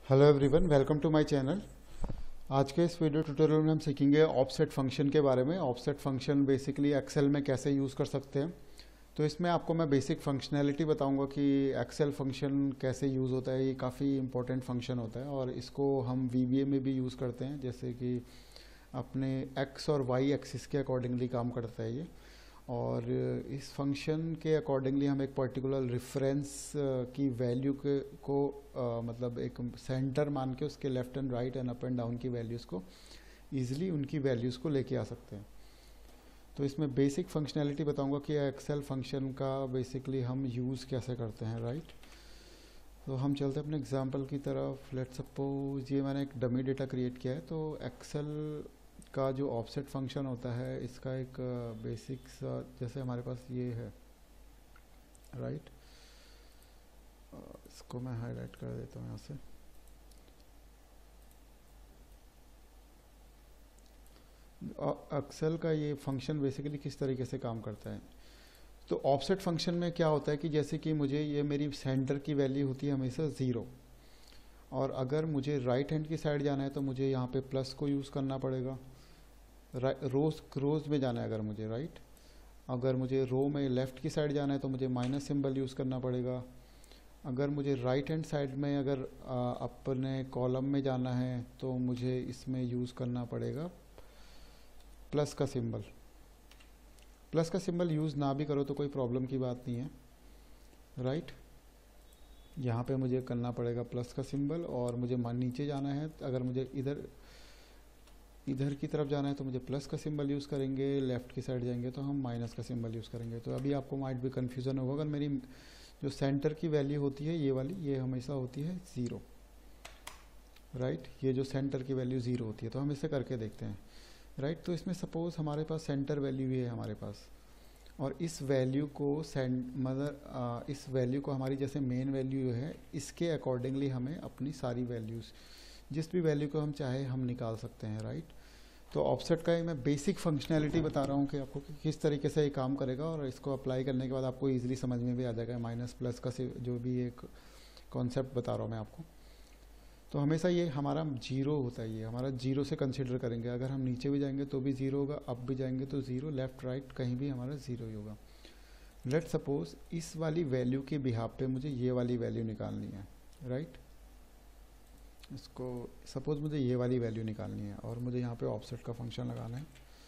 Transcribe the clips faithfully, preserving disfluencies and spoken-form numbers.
Hello everyone, welcome to my channel. आज के इस वीडियो ट्यूटोरियल में हम सीखेंगे ऑफसेट फंक्शन के बारे में। ऑफसेट फंक्शन बेसिकली एक्सेल में कैसे यूज़ कर सकते हैं। तो इसमें आपको मैं बेसिक फंक्शनैलिटी बताऊंगा कि एक्सेल फंक्शन कैसे यूज़ होता है। ये काफ़ी इंपॉर्टेंट फंक्शन होता है और इसको हम वीबीए में भी यूज़ करते हैं, जैसे कि अपने एक्स और वाई एक्सिस के अकॉर्डिंगली काम करता है ये। और इस फंक्शन के अकॉर्डिंगली हम एक पर्टिकुलर रेफरेंस की वैल्यू के को आ, मतलब एक सेंटर मान के उसके left and right and up and down की वैल्यूज़ को ईजिली उनकी वैल्यूज़ को लेके आ सकते हैं। तो इसमें बेसिक फंक्शनैलिटी बताऊंगा कि एक्सेल फंक्शन का बेसिकली हम यूज़ कैसे करते हैं, राइट। तो हम चलते हैं अपने एग्जांपल की तरफ। लेट सपोज ये मैंने एक डमी डेटा क्रिएट किया है। तो एक्सेल का जो ऑफसेट फंक्शन होता है, इसका एक बेसिक सा, जैसे हमारे पास ये है, राइट। इसको मैं हाईलाइट कर देता हूँ यहाँ से। एक्सेल का ये फंक्शन बेसिकली किस तरीके से काम करता है। तो ऑफसेट फंक्शन में क्या होता है कि जैसे कि मुझे ये मेरी सेंटर की वैल्यू होती है हमेशा ज़ीरो, और अगर मुझे राइट हैंड की साइड जाना है तो मुझे यहाँ पे प्लस को यूज़ करना पड़ेगा। रोज रोज में जाना है अगर मुझे, राइट। अगर मुझे रो में लेफ़्ट की साइड जाना है तो मुझे माइनस सिंबल यूज़ करना पड़ेगा। अगर मुझे राइट हैंड साइड में अगर आ, अपने कॉलम में जाना है तो मुझे इसमें यूज़ करना पड़ेगा प्लस का सिंबल। प्लस का सिंबल यूज़ ना भी करो तो कोई प्रॉब्लम की बात नहीं है, राइट। यहाँ पे मुझे करना पड़ेगा प्लस का सिंबल। और मुझे नीचे जाना है, अगर मुझे इधर इधर की तरफ जाना है तो मुझे प्लस का सिंबल यूज़ करेंगे, लेफ़्ट की साइड जाएंगे तो हम माइनस का सिंबल यूज़ करेंगे। तो अभी आपको माइट भी कन्फ्यूज़न होगा। अगर मेरी जो सेंटर की वैल्यू होती है ये वाली, ये हमेशा होती है ज़ीरो, राइट। ये जो सेंटर की वैल्यू ज़ीरो होती है, तो हम इसे करके देखते हैं, राइट। तो इसमें सपोज़ हमारे पास सेंटर वैल्यू भी है हमारे पास, और इस वैल्यू को सेंट मदर इस वैल्यू को हमारी जैसे मेन वैल्यू है, इसके अकॉर्डिंगली हमें अपनी सारी वैल्यूज़, जिस भी वैल्यू को हम चाहे हम निकाल सकते हैं, राइट। तो ऑफसेट का मैं बेसिक फंक्शनैलिटी बता रहा हूँ कि आपको कि किस तरीके से ये काम करेगा, और इसको अप्लाई करने के बाद आपको इजीली समझ में भी आ जाएगा। माइनस प्लस का से जो भी एक कॉन्सेप्ट बता रहा हूँ मैं आपको। तो हमेशा ये हमारा जीरो होता है, ये हमारा जीरो से कंसिडर करेंगे। अगर हम नीचे भी जाएंगे तो भी ज़ीरो होगा, अप भी जाएंगे तो ज़ीरो, लेफ़्ट राइट कहीं भी हमारा ज़ीरो ही होगा। लेट सपोज इस वाली वैल्यू के बिहाफ पे मुझे ये वाली वैल्यू निकालनी है, राइट। इसको सपोज मुझे ये वाली वैल्यू निकालनी है और मुझे यहाँ पे ऑफसेट का फंक्शन लगाना है।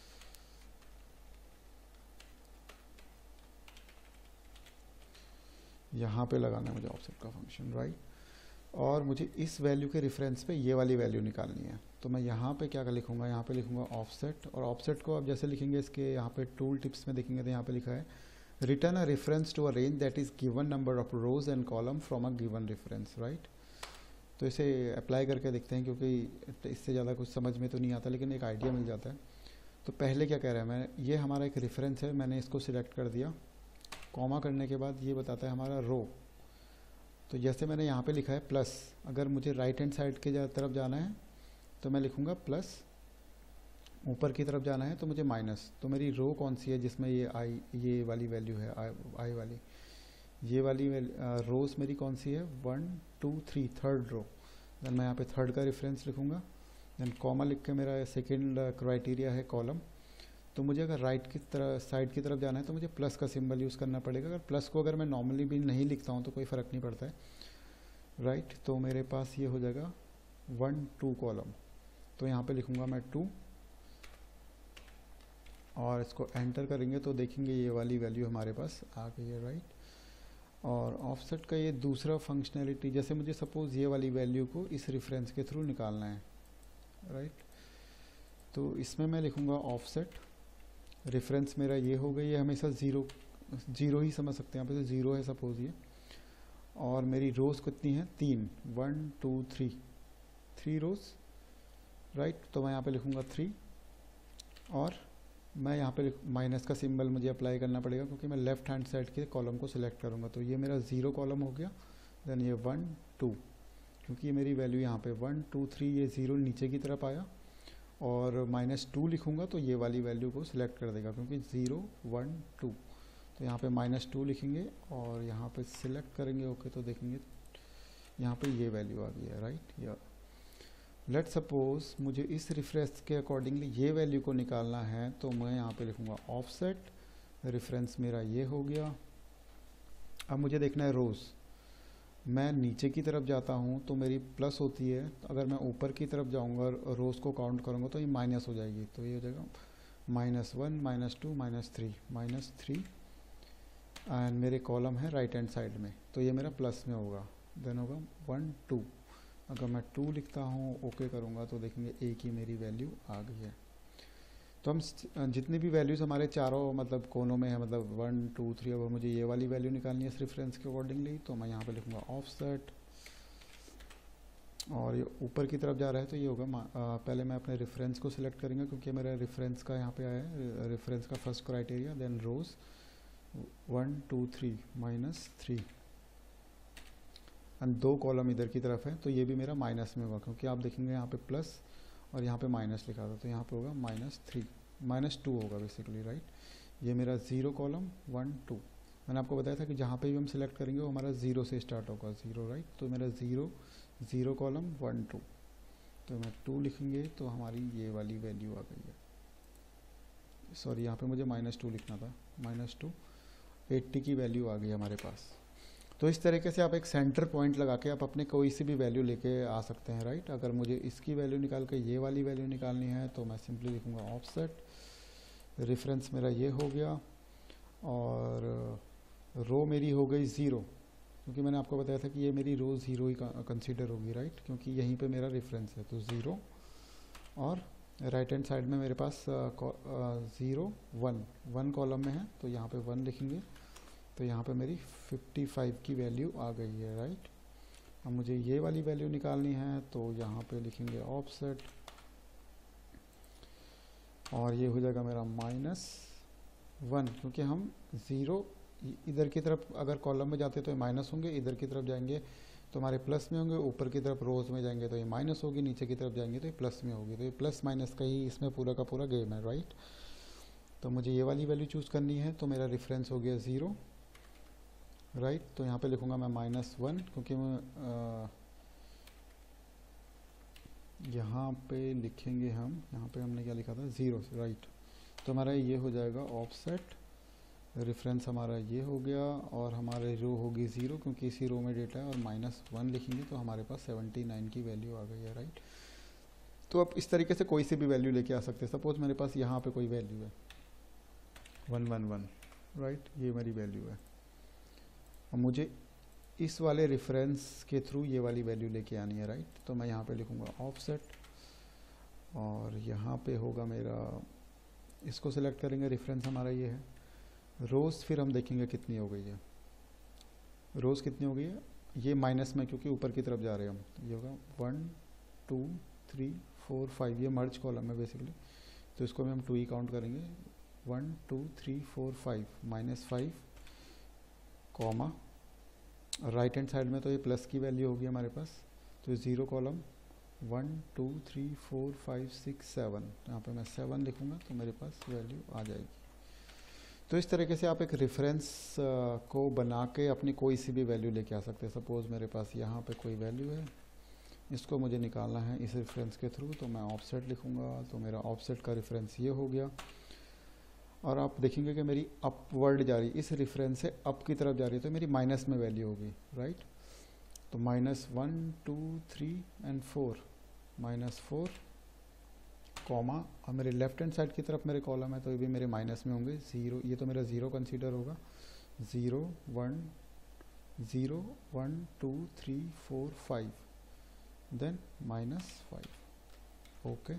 यहाँ पे लगाना है मुझे ऑफसेट का फंक्शन, राइट। और मुझे इस वैल्यू के रेफरेंस पे ये वाली वैल्यू निकालनी है। तो मैं यहाँ पे क्या लिखूँगा, यहाँ पे लिखूँगा ऑफसेट। और ऑफसेट को आप जैसे लिखेंगे, इसके यहाँ पे टूल टिप्स में देखेंगे तो यहाँ पे लिखा है return a reference to a range that is given number of rows and column from a given reference, right. तो इसे अप्लाई करके देखते हैं, क्योंकि इससे ज़्यादा कुछ समझ में तो नहीं आता, लेकिन एक आइडिया मिल जाता है। तो पहले क्या कह रहा है, मैं ये हमारा एक रेफरेंस है, मैंने इसको सिलेक्ट कर दिया। कॉमा करने के बाद ये बताता है हमारा रो। तो जैसे मैंने यहाँ पे लिखा है प्लस, अगर मुझे राइट हैंड साइड के तरफ जाना है तो मैं लिखूँगा प्लस, ऊपर की तरफ जाना है तो मुझे माइनस। तो मेरी रो कौन सी है जिसमें ये आई ये वाली वैल्यू है, आई, आई वाली, ये वाली रोज मेरी कौन सी है, one two three, third row. Then मैं यहाँ पे थर्ड का रेफरेंस लिखूँगा। देन कॉमा लिख के मेरा सेकंड क्राइटेरिया है कॉलम। तो मुझे अगर राइट की तरफ साइड की तरफ जाना है तो मुझे प्लस का सिंबल यूज़ करना पड़ेगा। अगर प्लस को अगर मैं नॉर्मली भी नहीं लिखता हूँ तो कोई फ़र्क नहीं पड़ता है, राइट। तो मेरे पास ये हो जाएगा वन टू कॉलम। तो यहाँ पे लिखूँगा मैं टू, और इसको एंटर करेंगे तो देखेंगे ये वाली वैल्यू हमारे पास आ गई है, राइट। और ऑफसेट का ये दूसरा फंक्शनैलिटी, जैसे मुझे सपोज़ ये वाली वैल्यू को इस रेफरेंस के थ्रू निकालना है, राइट। तो इसमें मैं लिखूँगा ऑफसेट, रेफरेंस मेरा ये हो गई है, हमेशा ज़ीरो ज़ीरो ही समझ सकते हैं, यहाँ पे तो ज़ीरो है सपोज ये। और मेरी रोज़ कितनी है, तीन, one two three, three rows, right. तो मैं यहाँ पे लिखूँगा थ्री, और मैं यहाँ पे माइनस का सिंबल मुझे अप्लाई करना पड़ेगा क्योंकि मैं लेफ़्ट हैंड साइड के कॉलम को सिलेक्ट करूँगा। तो ये मेरा ज़ीरो कॉलम हो गया। देन ये वन टू, क्योंकि ये मेरी वैल्यू यहाँ पे वन टू थ्री, ये ज़ीरो नीचे की तरफ आया, और माइनस टू लिखूँगा तो ये वाली वैल्यू को सिलेक्ट कर देगा, क्योंकि ज़ीरो वन टू। तो यहाँ पे माइनस टू लिखेंगे और यहाँ पे सिलेक्ट करेंगे, ओके। तो देखेंगे यहाँ पे ये वैल्यू आ गई है, राइट। या लेट सपोज मुझे इस रेफरेंस के अकॉर्डिंगली ये वैल्यू को निकालना है, तो मैं यहाँ पे लिखूँगा ऑफसेट, रेफरेंस मेरा ये हो गया। अब मुझे देखना है रोज़, मैं नीचे की तरफ जाता हूँ तो मेरी प्लस होती है, अगर मैं ऊपर की तरफ जाऊँगा रोज़ को काउंट करूँगा तो ये माइनस हो जाएगी, तो ये हो जाएगा minus one, minus two, minus three, minus three, and मेरे कॉलम है राइट हैंड साइड में, तो ये मेरा प्लस में होगा, देन होगा वन टू। अगर मैं टू लिखता हूँ, ओके करूँगा, तो देखेंगे ए की मेरी वैल्यू आ गई है। तो हम जितनी भी वैल्यूज़ हमारे चारों मतलब कोनों में है, मतलब वन टू थ्री, अब मुझे ये वाली वैल्यू निकालनी है इस रेफरेंस के अकॉर्डिंगली, तो मैं यहाँ पे लिखूँगा ऑफसेट, और ये ऊपर की तरफ जा रहा है तो ये होगा आ, पहले मैं अपने रेफरेंस को सिलेक्ट करेंगे क्योंकि मेरा रेफरेंस का यहाँ पे आया है, रेफरेंस का first criteria, then rows one two three minus three, and दो कॉलम इधर की तरफ है, तो ये भी मेरा माइनस में होगा क्योंकि आप देखेंगे यहाँ पे प्लस और यहाँ पे माइनस लिखा था, तो यहाँ पे होगा माइनस थ्री, माइनस टू होगा बेसिकली, राइट। ये मेरा ज़ीरो कॉलम वन टू, मैंने आपको बताया था कि जहाँ पे भी हम सिलेक्ट करेंगे वो हमारा ज़ीरो से स्टार्ट होगा, ज़ीरो, राइट। तो मेरा zero zero column one two, तो मैं टू लिखेंगे तो हमारी ये वाली वैल्यू आ गई है, सॉरी यहाँ पे मुझे माइनस टू लिखना था, माइनस टू, एट्टी की वैल्यू आ गई हमारे पास। तो इस तरीके से आप एक सेंटर पॉइंट लगा के आप अपने कोई सी भी वैल्यू लेके आ सकते हैं, राइट। अगर मुझे इसकी वैल्यू निकाल के ये वाली वैल्यू निकालनी है तो मैं सिंपली लिखूँगा ऑफसेट, रेफरेंस मेरा ये हो गया, और रो मेरी हो गई ज़ीरो, क्योंकि मैंने आपको बताया था कि ये मेरी रो ज़ीरो ही कंसीडर होगी, राइट, क्योंकि यहीं पे मेरा रेफरेंस है, तो ज़ीरो, और राइट हैंड साइड में मेरे पास ज़ीरो वन, वन कॉलम में है, तो यहाँ पे वन लिखेंगे, तो यहाँ पे मेरी फिफ्टी फाइव की वैल्यू आ गई है, राइट। अब मुझे ये वाली वैल्यू निकालनी है, तो यहाँ पे लिखेंगे ऑफसेट, और ये हो जाएगा मेरा माइनस वन, क्योंकि हम ज़ीरो इधर की तरफ अगर कॉलम में जाते तो ये माइनस होंगे, इधर की तरफ जाएंगे तो हमारे प्लस में होंगे, ऊपर की तरफ रोज़ में जाएंगे तो ये माइनस होगी, नीचे की तरफ जाएंगे तो ये प्लस में होगी, तो ये प्लस माइनस का ही इसमें पूरा का पूरा गेम है, राइट। तो मुझे ये वाली वैल्यू चूज़ करनी है, तो मेरा रेफरेंस हो गया ज़ीरो, राइट। तो यहाँ पे लिखूँगा मैं माइनस वन, क्योंकि मैं यहाँ पे लिखेंगे हम, यहाँ पे हमने क्या लिखा था ज़ीरो, राइट। तो हमारा ये हो जाएगा ऑफसेट, रेफरेंस हमारा ये हो गया, और हमारे रो होगी ज़ीरो क्योंकि इसी रो में डेटा है, और माइनस वन लिखेंगे तो हमारे पास सेवेंटी नाइन की वैल्यू आ गई है, राइट। तो आप इस तरीके से कोई सी भी वैल्यू लेके आ सकते हैं। सपोज मेरे पास यहाँ पे कोई वैल्यू है वन वन वन, राइट, ये मेरी वैल्यू है, और मुझे इस वाले रेफरेंस के थ्रू ये वाली वैल्यू लेके आनी है, राइट। तो मैं यहाँ पे लिखूँगा ऑफसेट, और यहाँ पे होगा मेरा, इसको सिलेक्ट करेंगे, रेफरेंस हमारा ये है, रोज़ फिर हम देखेंगे कितनी हो गई है, रोज़ कितनी हो गई है, ये माइनस में क्योंकि ऊपर की तरफ जा रहे हैं हम, तो ये होगा one two three four five, ये मर्ज कॉलम है बेसिकली, तो इसको भी हम टू ही काउंट करेंगे, one two three four five, minus five, comma, right hand side में तो ये प्लस की वैल्यू होगी हमारे पास, तो zero column one two three four five six seven, यहाँ पे मैं सेवन लिखूँगा तो मेरे पास वैल्यू आ जाएगी। तो इस तरीके से आप एक रेफरेंस को बना के अपनी कोई सी भी वैल्यू लेके आ सकते हैं। सपोज़ मेरे पास यहाँ पे कोई वैल्यू है, इसको मुझे निकालना है इस रेफरेंस के थ्रू, तो मैं ऑफसेट लिखूँगा, तो मेरा ऑफसेट का रेफरेंस ये हो गया, और आप देखेंगे कि मेरी अपवर्ड जा रही, इस रेफरेंस से अप की तरफ जा रही है, तो मेरी माइनस में वैल्यू होगी, राइट। तो minus one two three and four, minus four, comma, और मेरे लेफ्ट हैंड साइड की तरफ मेरे कॉलम है तो ये भी मेरे माइनस में होंगे, ज़ीरो, ये तो मेरा ज़ीरो कंसीडर होगा, zero one zero one two three four five, then minus five, okay,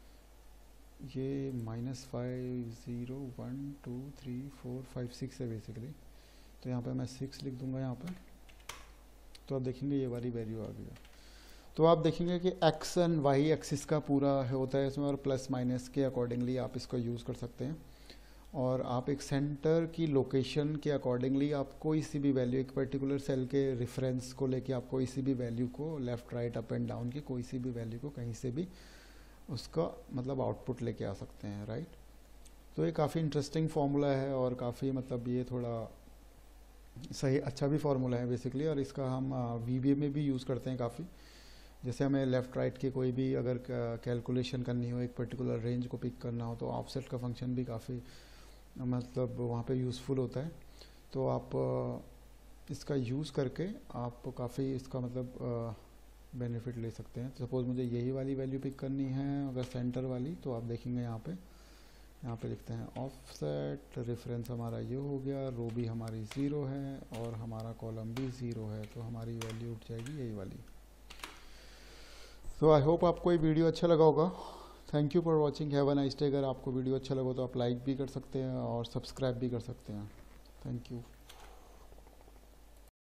ये minus five zero one two three four five six है बेसिकली, तो यहाँ पे मैं सिक्स लिख दूंगा यहाँ पे, तो आप देखेंगे ये वाली वैल्यू आ गई। तो आप देखेंगे कि एक्स एंड वाई एक्सिस का पूरा होता है इसमें, और प्लस माइनस के अकॉर्डिंगली आप इसको यूज़ कर सकते हैं, और आप एक सेंटर की लोकेशन के अकॉर्डिंगली आप कोई सी भी वैल्यू, एक पर्टिकुलर सेल के रेफरेंस को लेके आप कोई सी भी वैल्यू को left right up and down की कोई सी भी वैल्यू को कहीं से भी उसका मतलब आउटपुट लेके आ सकते हैं, राइट। तो ये काफ़ी इंटरेस्टिंग फॉर्मूला है, और काफ़ी मतलब ये थोड़ा सही अच्छा भी फार्मूला है बेसिकली, और इसका हम वी बी ए में भी यूज़ करते हैं काफ़ी। जैसे हमें लेफ़्ट राइट के कोई भी अगर कैलकुलेशन करनी हो, एक पर्टिकुलर रेंज को पिक करना हो, तो ऑफसेट का फंक्शन भी काफ़ी मतलब वहाँ पे यूज़फुल होता है। तो आप अ, इसका यूज़ करके आप काफ़ी इसका मतलब बेनिफिट ले सकते हैं। सपोज़ मुझे यही वाली वैल्यू पिक करनी है अगर सेंटर वाली, तो आप देखेंगे यहाँ पे यहाँ पे लिखते हैं ऑफसेट, रेफरेंस हमारा ये हो गया, रो भी हमारी ज़ीरो है और हमारा कॉलम भी ज़ीरो है, तो हमारी वैल्यू उठ जाएगी यही वाली। तो आई होप आपको ये वीडियो अच्छा लगा होगा। Thank you for watching, have a nice day. अगर आपको वीडियो अच्छा लगा तो आप लाइक भी कर सकते हैं और सब्सक्राइब भी कर सकते हैं। Thank you.